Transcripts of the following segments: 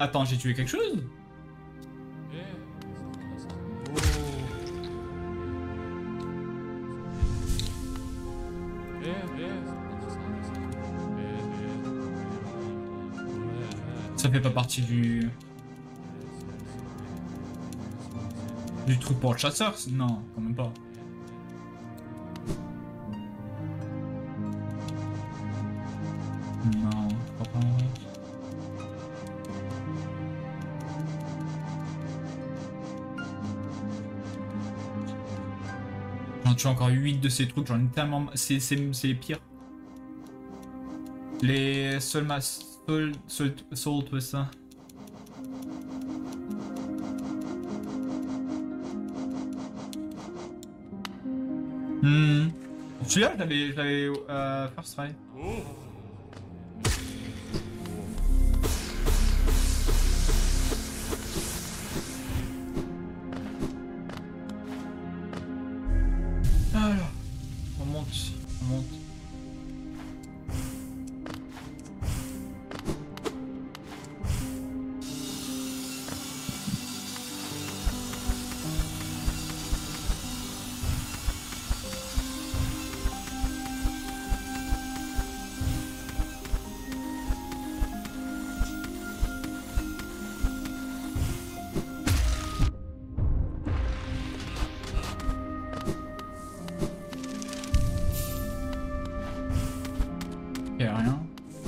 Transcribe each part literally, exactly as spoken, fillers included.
Attends, j'ai tué quelque chose? Ça fait pas partie du... Du truc pour le chasseur? Non, quand même pas. Non, je crois pas. J'en tue encore huit de ces trucs, j'en ai tellement... C'est les pires. Les Soul Mass... Soul... Soul... Soul... tout ça. Hmm. Celui-là, je l'avais... Je l'avais... Euh, first try. Alors, on monte, on monte. Y'a rien.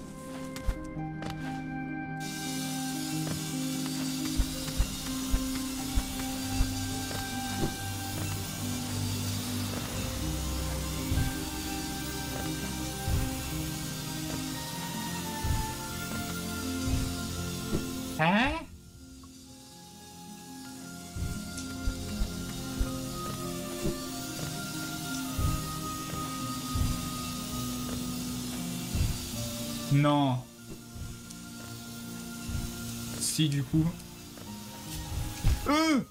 Hein? Non. Si, du coup. Euh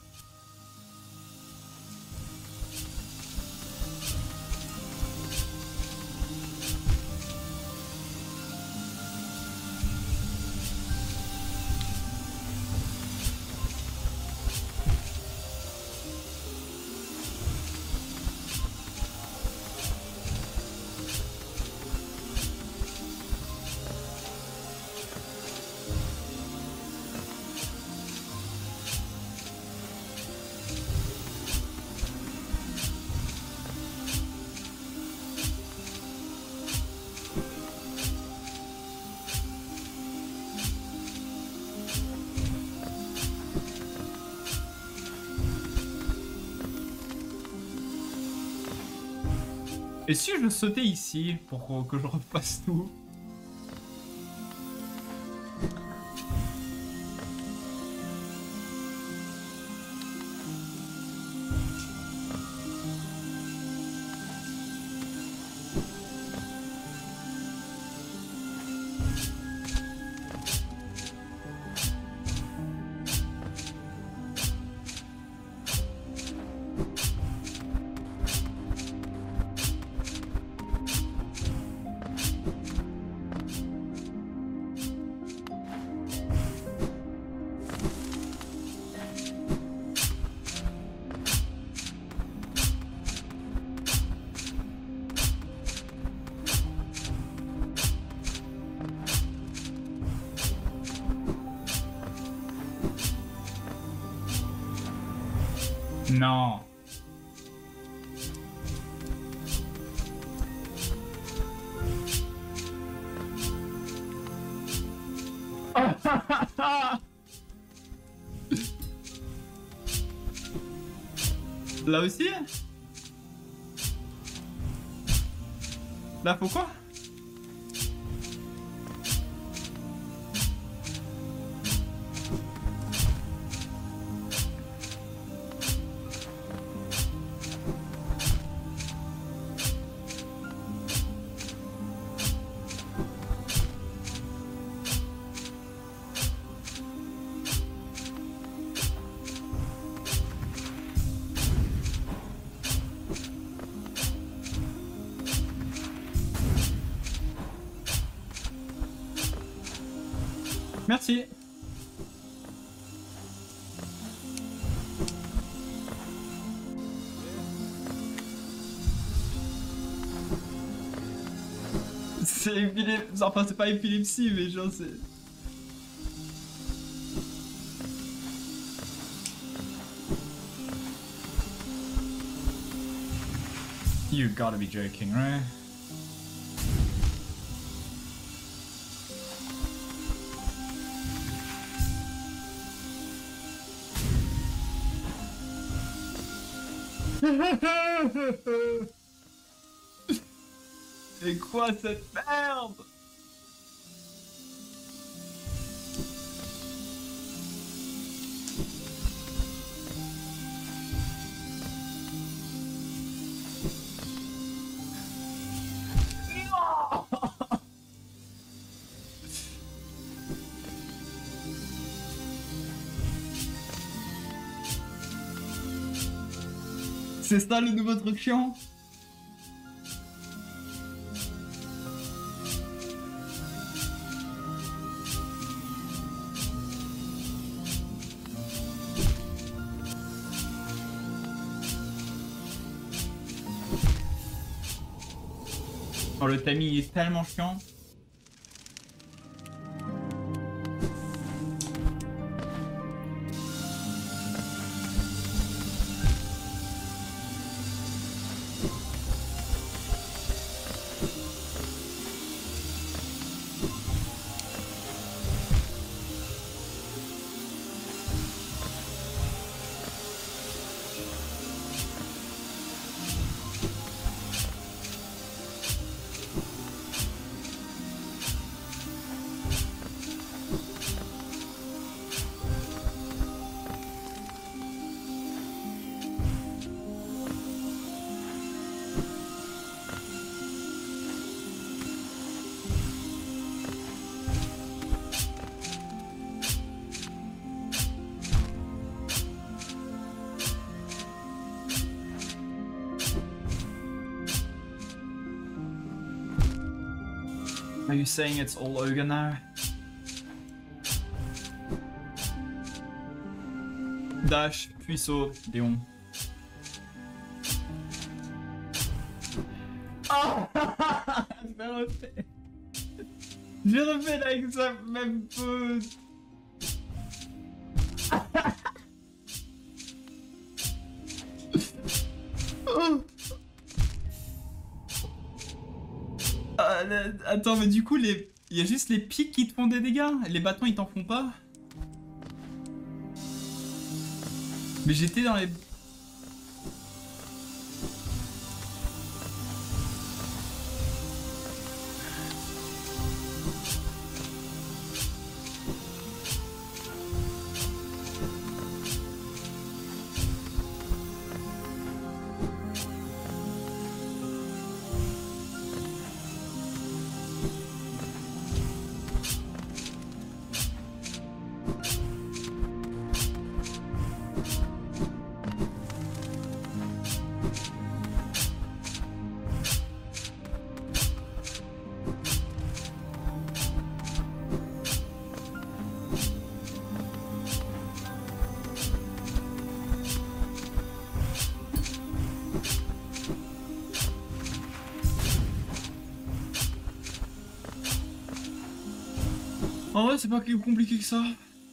Et si je sautais ici pour que je repasse tout? Non. Là aussi? Là, faut quoi? Merci. C'est épilepsie. Enfin, c'est pas épilepsie, mais genre, c'est. You gotta be joking, right? C'est quoi cette merde? C'est ça le nouveau truc chiant? Oh, le timing est tellement chiant. Are you saying it's all over now? Dash, puis saut, Léon. Oh je refais. Je refais avec sa même pose. Oh. Euh, attends, mais du coup, les... il y a juste les pics qui te font des dégâts? Les bâtons, ils t'en font pas? Mais j'étais dans les... En vrai, c'est pas plus compliqué que ça.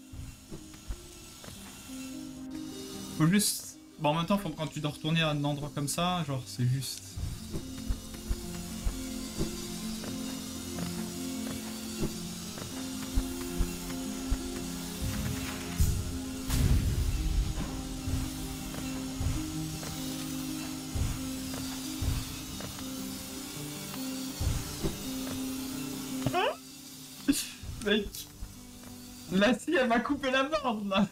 Faut juste... Bon, en même temps, faut, quand tu dois retourner à un endroit comme ça, genre, c'est juste... Mec, la scie, elle m'a coupé la bande, là.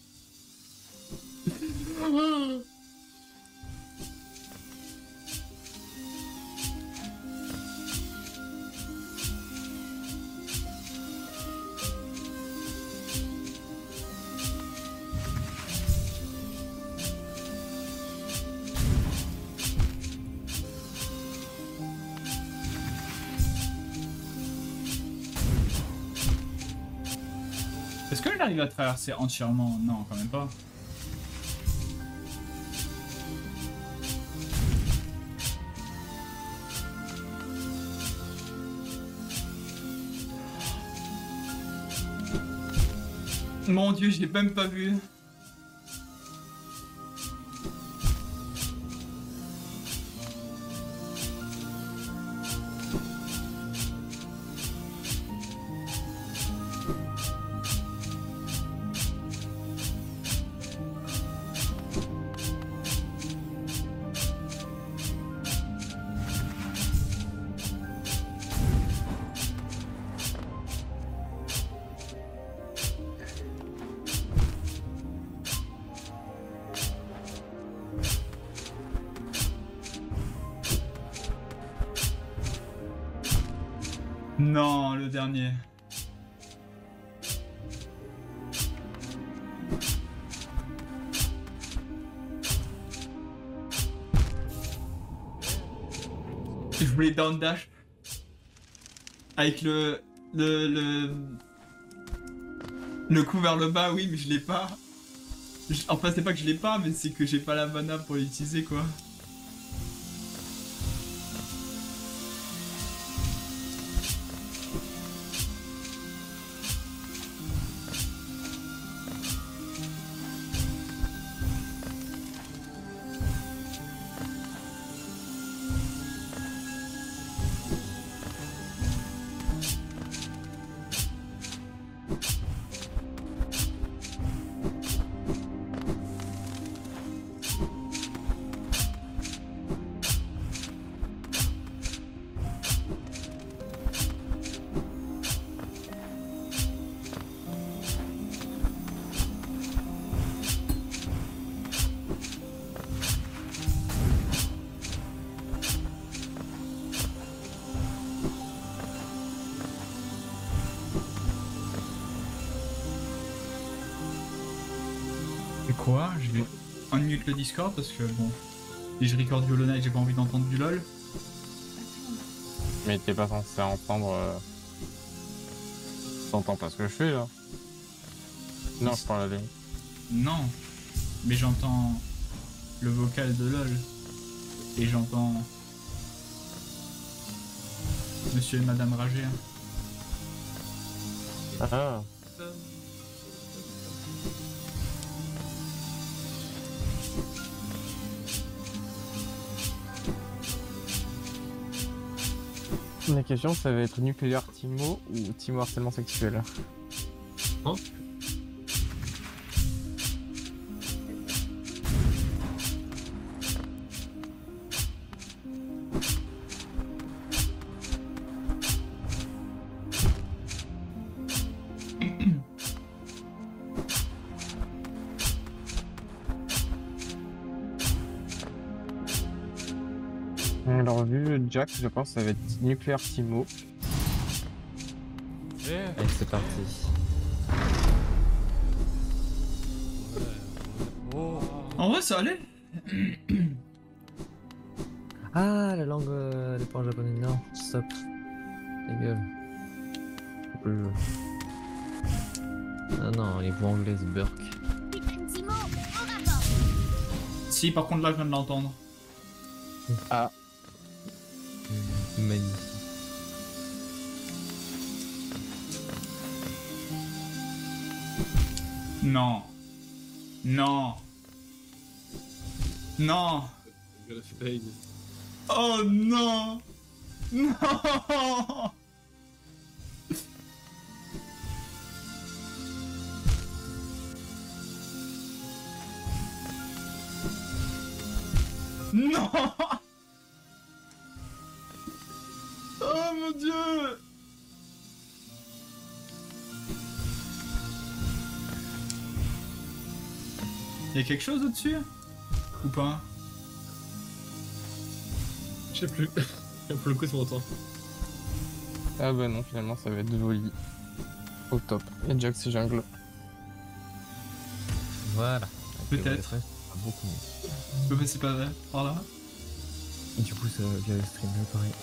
Est-ce que j'arrive à traverser entièrement? Non, quand même pas. Mon dieu, j'ai même pas vu. Non, le dernier. Je voulais down dash avec le le le le coup vers le bas, oui, mais je l'ai pas. Je... Enfin, c'est pas que je l'ai pas, mais c'est que j'ai pas la mana pour l'utiliser, quoi. Quoi? Je vais unmute le Discord parce que bon, si je record du Hollow Knight, j'ai pas envie d'entendre du LOL. Mais t'es pas censé entendre. Euh... T'entends pas ce que je fais là? Non, je parle à lui. Non, mais j'entends le vocal de LOL et j'entends Monsieur et Madame Rager. Ah. La question, ça va être nucléaire Timo ou Timo harcèlement sexuel? Hein? Alors vu Jack, je pense que ça va être nucléaire Timo. Allez, c'est parti. Oh. En vrai, ça allait. Ah, la langue euh, des parents japonais. Non, stop. Ta gueule. Coupe le jeu. Ah non, les voix anglaises, Burk. Si, par contre, là, je viens de l'entendre. Ah. Mmh, magnifique. Non. Non. Non. Oh non. Non. Non. Oh mon dieu. Y'a quelque chose au-dessus? Ou pas? Je sais plus. Pour le coup, c'est mon temps. Ah bah non, finalement ça va être Voli. Au top. Et Jack c'est jungle. Voilà. Peut-être. Beaucoup mieux. Je peux passer par là, par là. Et du coup, ça via le stream, là, pareil.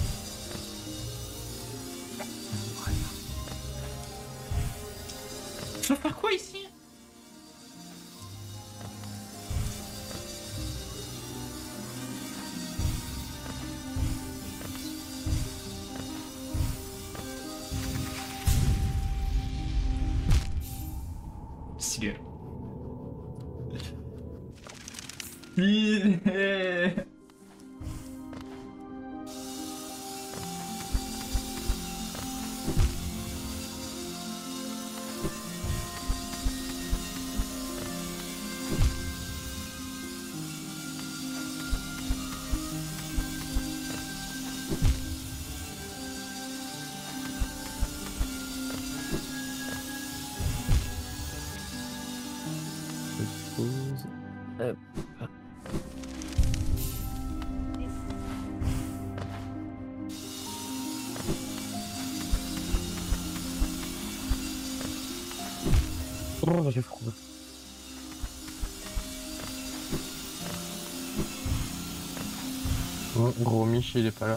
Je dois faire quoi ici? Stylé. Stylé. Pause. Hop. Oh, j'ai froid. Bon, gros Mich, il est pas là.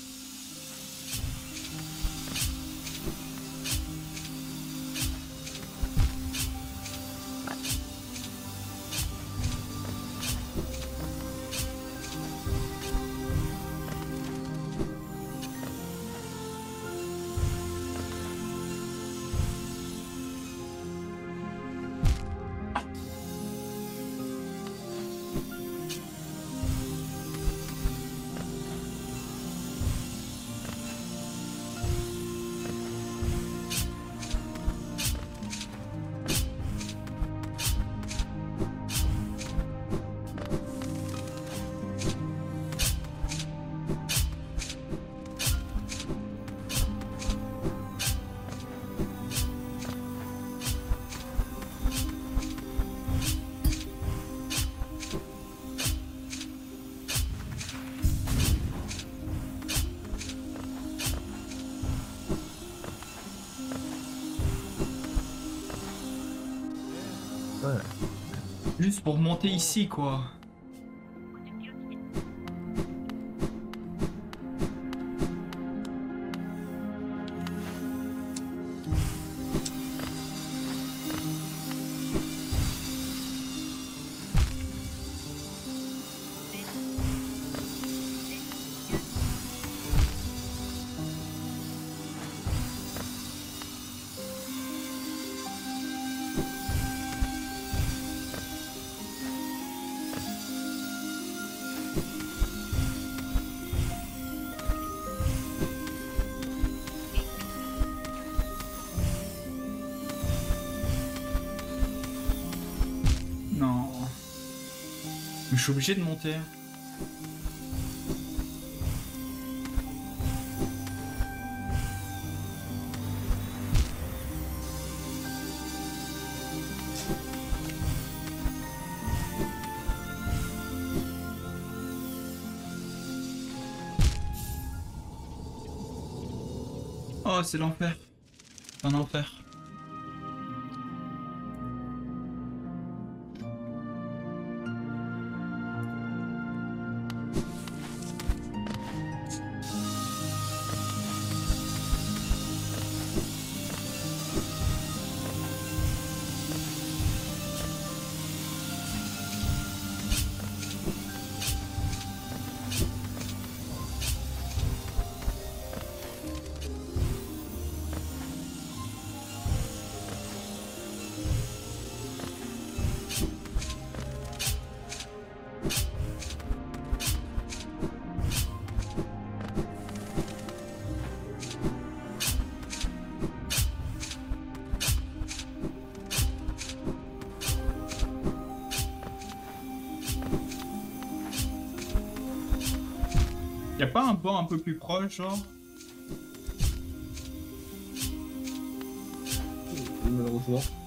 Ouais. Juste pour monter ici, quoi. Non. Mais je suis obligé de monter. Oh, c'est l'enfer. C'est un enfer. Y'a pas un banc un peu plus proche, genre? Malheureusement.